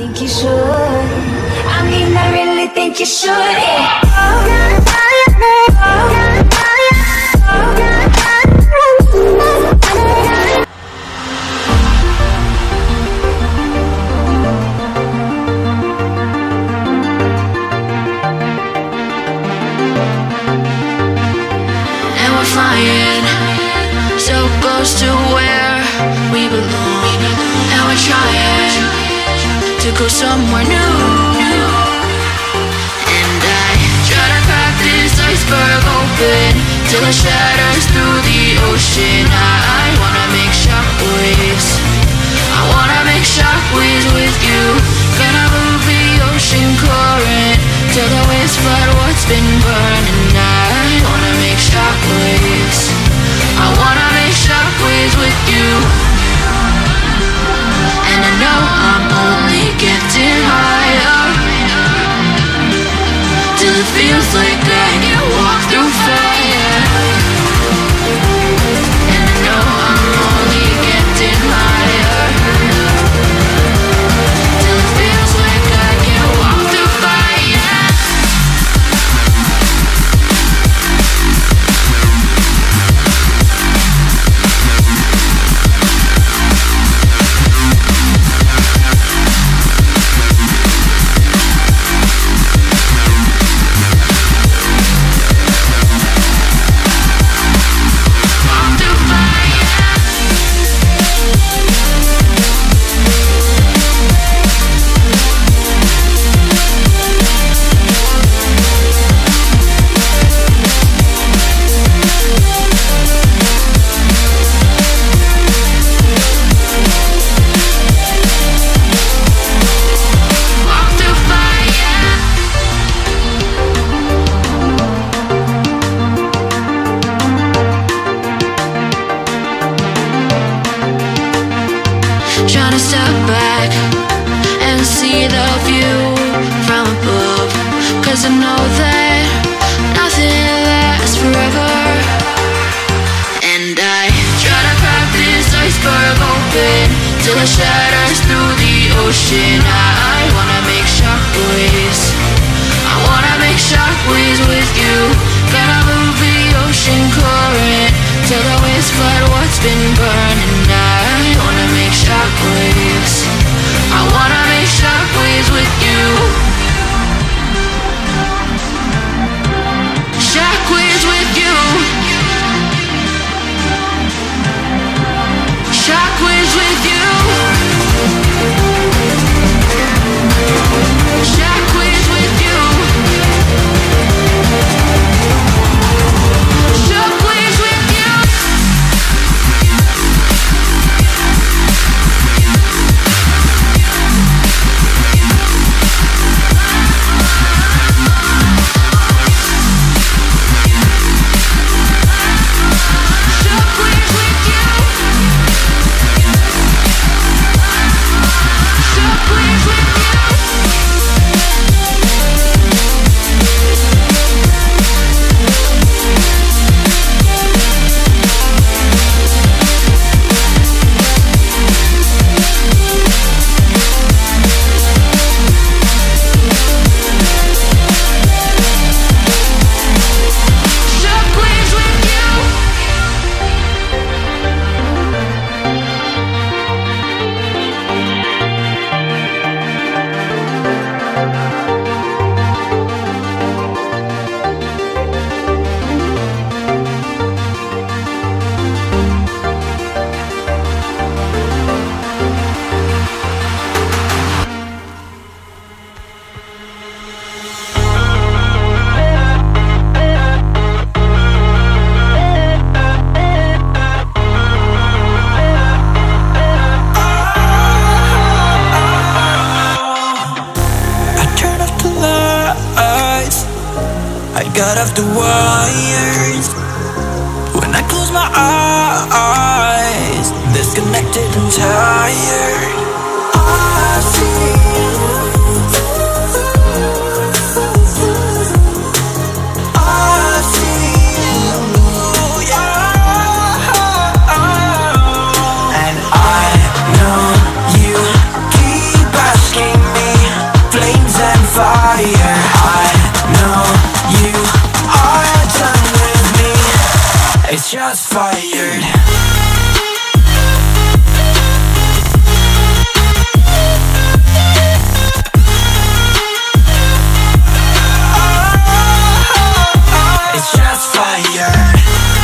think you should. I mean, I really think you should. Yeah. And we're flying so close to where we belong, and we're trying to go somewhere new. And I try to crack this iceberg open till it shatters through the ocean. I wanna make shockwaves. I wanna make shockwaves with you. Gonna move the ocean current till the waves flood what's been burning. I wanna make shockwaves. I wanna make shockwaves with you. And I know I'm only getting higher till it feels like I can walk through fire. And I know I'm only getting higher till it feels like I can walk through fire. Trying to step back and see the view from above, 'cause I know that nothing lasts forever. And I try to crack this iceberg open till it shatters through the ocean. I wanna make shockwaves. I wanna make shockwaves with you. Gonna move the ocean current till the waves flood what's been burning. I wanna make shockwaves. I wanna make shockwaves with you. Shockwaves with you. Shockwaves with you. Shockwaves with you. Shockwaves with you. Got off the wires when I close my eyes, disconnected and tired. I see you. I see you, yeah. And I know you keep asking me shots fired. It's just fired.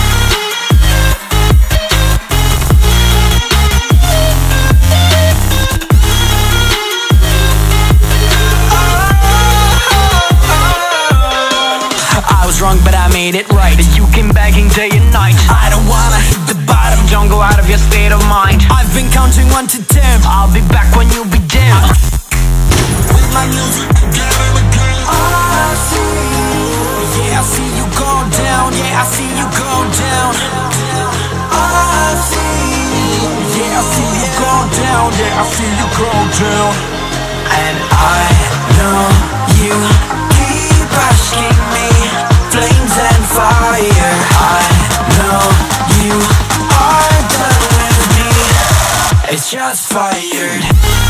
I was wrong, but I made it right. You came begging day and night. I don't wanna hit the bottom. Don't go out of your state of mind. I've been counting 1 to 10. I'll be back when you be dim. With my music again. I see. Yeah, I see you go down. Yeah, I see you go down. I see. Yeah, I see you go down. Yeah, I see you go down. And I know you keep asking me. Flames and fire. I know you are done with me. It's just fired.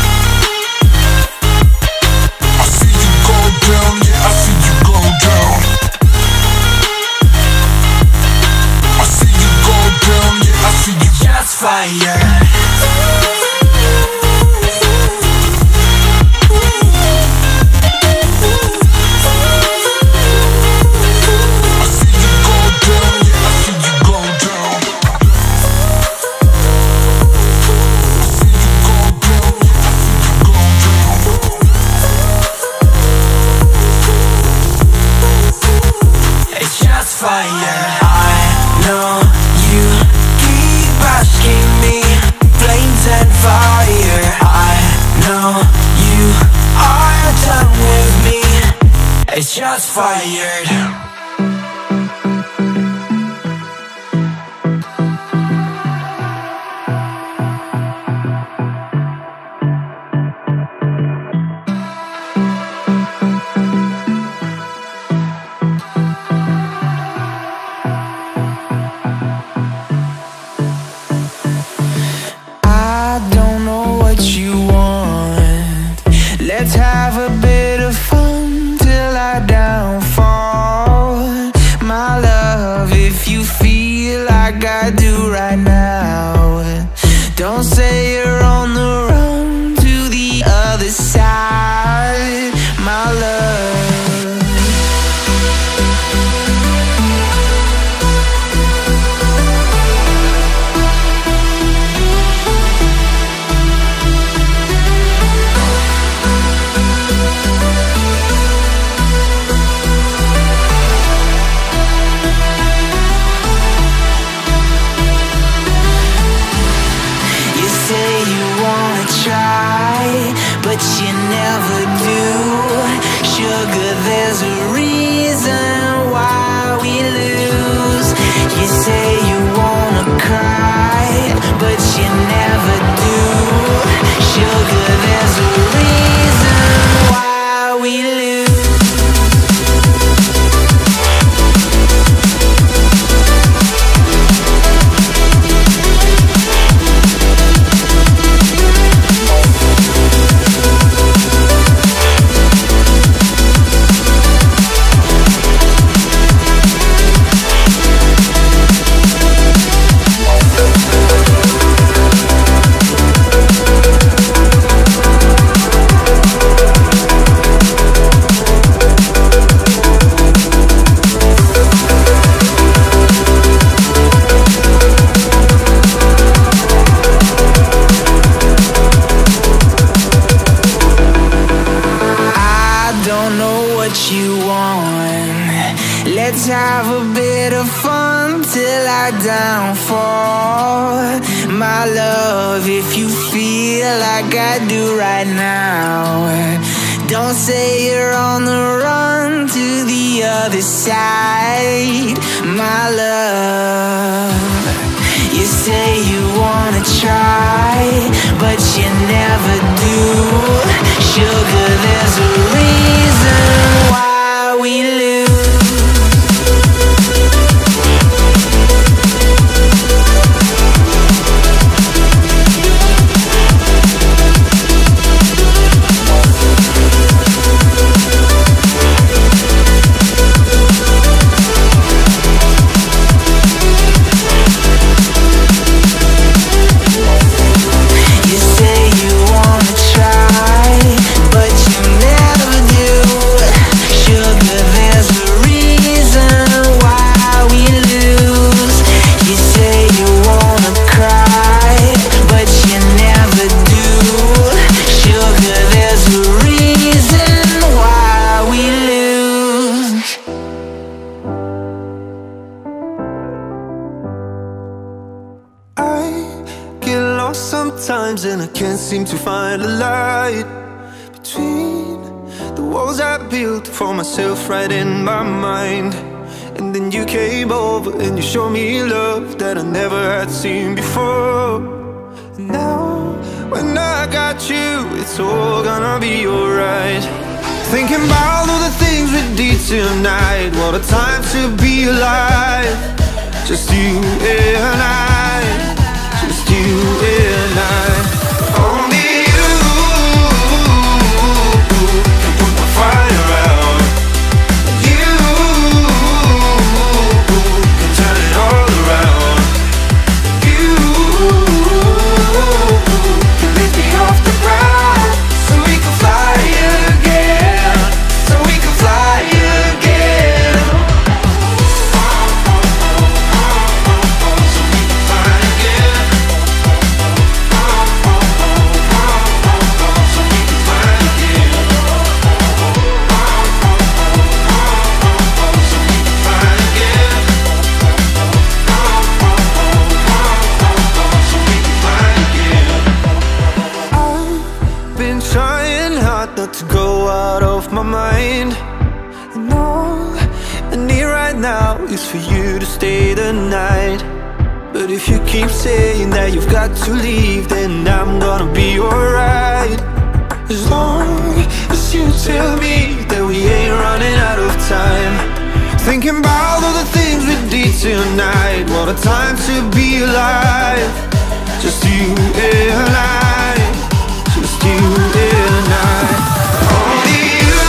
I see you go down. Yeah, I see you go down. I see you go down. Yeah, I see you. Just fired. It's just fired. I don't know what you want. Let's have a bit of fun till I downfall. My love, if you feel like I do right now, don't say you're on the run to the other side, my love. But you never do. Sugar, there's a reason why we lose. You say you wanna cry, but you never do. Sugar, there's a reason why we lose. Let's have a bit of fun till I downfall. My love, if you feel like I do right now, don't say you're on the run to the other side, my love. You say you wanna try, but you never do. Sugar, there's a reason why we lose. walls I built for myself right in my mind. And then you came over and you showed me love that I never had seen before. And now, when I got you, it's all gonna be alright. Thinking about all the things we did tonight. What a time to be alive. Just you and I. Just you and I. Only you can put my fire out. You can turn it all around. You can lift me off the ground, so we can fly again. So we can fly again. So we can fly again. So we can fly again. So we can fly again. So we can fly again. I've been trying hard not to go out of my mind. And all I need right now is for you to stay the night. But if you keep saying that you've got to leave, then I'm gonna be alright. As long as you tell me that we ain't running out of time. Thinking about all the things we did tonight. What a time to be alive. Just you and I. Just you and I. Only you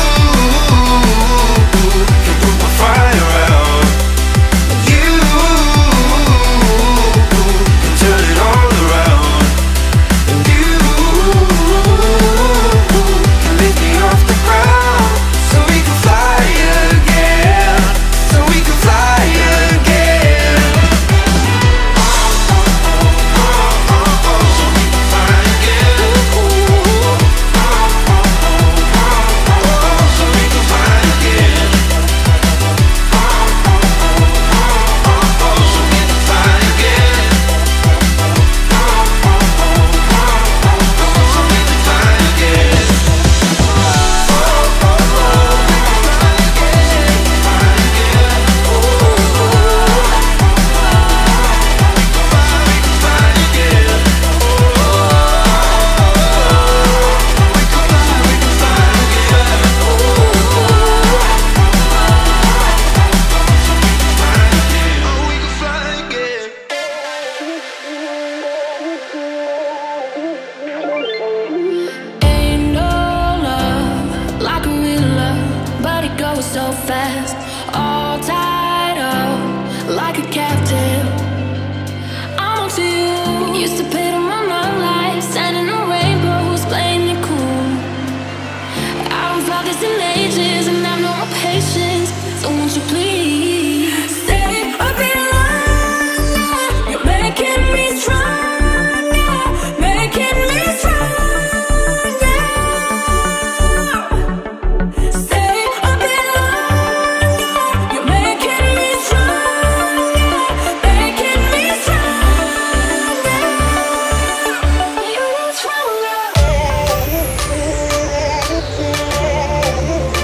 can put my fire out. You can turn it all around. And you can lift me off the ground, so we can fly again. So we can fly again. So we can fly again. So we can fly again. So we can fly again. So we can fly again. Ain't no love like a real love, but it goes so fast. All tied up like a captive. I'm on to you. Used to pit 'em on my life, sending a rainbow who's playing it cool. I haven't felt this in ages, and I've no more patience. So won't you please stay a bit longer? You're making me stronger, making me stronger. Stay a bit longer. You're making me stronger, making me stronger. You're stronger.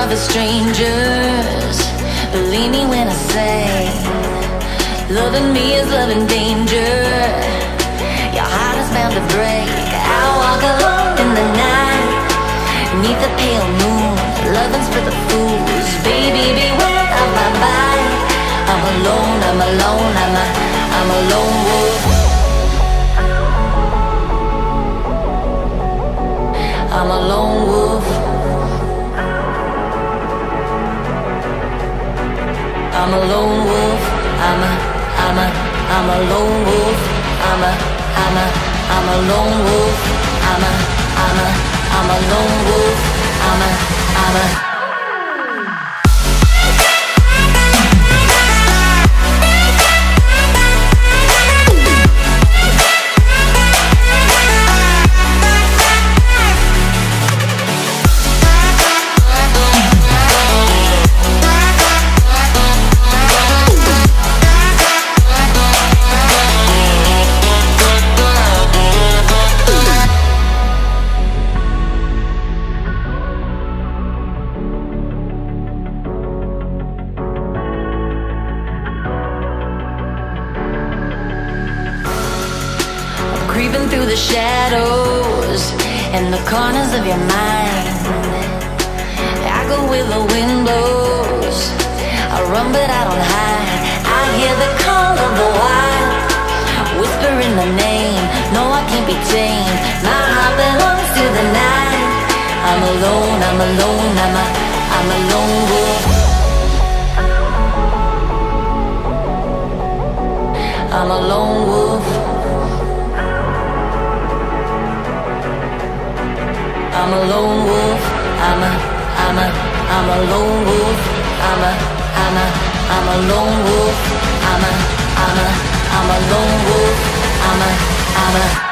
of strangers. Believe me when I say, loving me is loving danger. Your heart is bound to break. I walk alone in the night, beneath the pale moon, loving's for the fools. Baby, beware of my bite. I'm alone, I'm alone, I'm a lone wolf. I'm a lone wolf. I'm a lone wolf. I'm a lone wolf. I'm a lone wolf. I'm a lone wolf. I'm a creeping through the shadows and the corners of your mind. I go where the wind blows. I run but I don't hide. I hear the call of the wild, whispering the name. No, I can't be tamed. My heart belongs to the night. I'm alone, I'm alone, I'm a lone wolf. I'm a lone wolf. I'm a lone wolf. I'm a lone wolf. I'm a lone wolf. I'm a lone wolf. I'm a